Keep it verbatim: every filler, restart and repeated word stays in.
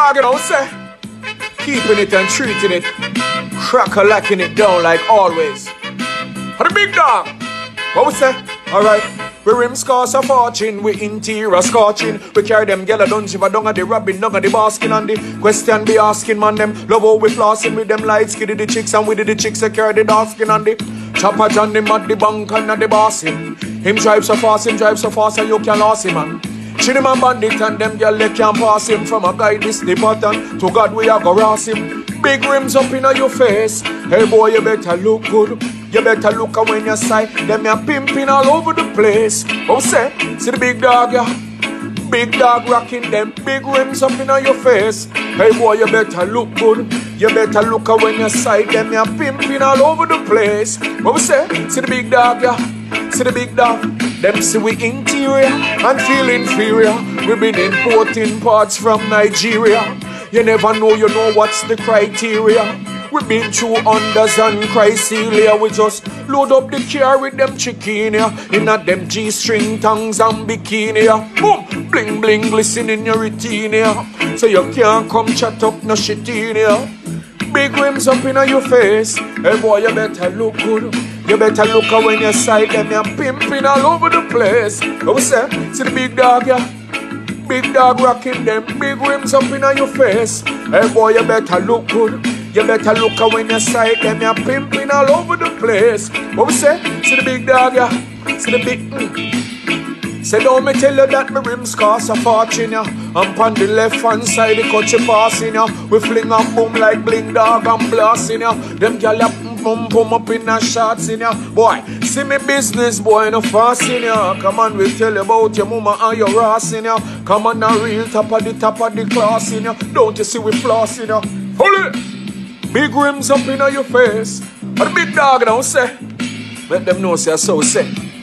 dog, you know, say. Keeping it and treating it. Crack-a-lacking it down like always. For the big dog. What we say? Alright. We rims cost a fortune, we interior scorching. We carry them gala don't shiver down at the rabbit, down at the basking and the question be asking man them. Love how we flossing with them lights, skiddy the chicks and with the chicks that carry the dark skin and the chopper John them at the bank and at the bossing. Him drive so fast, him drive so fast and you can lose him man. Chilly man bandit and them girl they can't pass him. From a guy this the pattern to God we are go ross him. Big rims up in your face. Hey boy you better look good. You better look at when you sight. Them ya pimping all over the place. Oh say, see the big dog ya. Big dog rocking them. Big rims up in your face. Hey boy you better look good. You better look at when you sight. Them ya pimping all over the place. What say, see the big dog ya. See the big dog. Them see we interior and feel inferior. We been importing parts from Nigeria. You never know, you know what's the criteria. We been through unders and criteria. We just load up the car with them chicken here. In a them G-string tongues and bikini here. Boom, bling bling glisten in your routine here. So you can't come chat up no shit in here. Big rims up in your face. Hey boy, you better look good. You better look at when you sight them. You're pimping all over the place. What we say? See the big dog, yeah? Big dog rocking them. Big rims up in your face. Hey boy, you better look good. You better look at when you sight them. You're pimping all over the place. What we say? See the big dog, yeah? See the big... Mm. Say don't me tell you that my rims cost a fortune, yeah. And on the left hand side, the cut you passing, yeah. We fling and boom like bling dog and blasting, yeah. Them gyal ya pum pum up in the shots, in ya. Boy, see me business, boy, no fasting, yeah. Come on, we tell you about your mama and your ass, in ya. Come on, now real top of the top of the class, in ya. Don't you see we flossing, ya. Hold it! Big rims up in your face. But the big dog don't say. Let them know say so say.